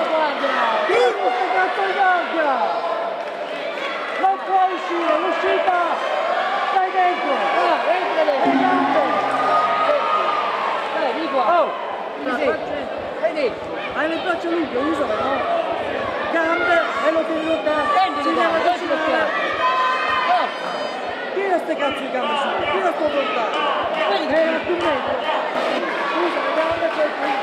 Tiro sto cazzo in macchina! Non puoi uscire, l'uscita! Stai dentro! Entra dentro! Le gambe! Dai, di qua! Oh! Stai dentro! Hai le braccia lunghe, usale, no? Gambe e lo tieni lontano! Prendi Si le deve gambe, prendi lo avvicinare! schiaffo! Tira ste cazzo di gambe su! Tira sto lontano! Vedi? A 2 metri! Usa le gambe per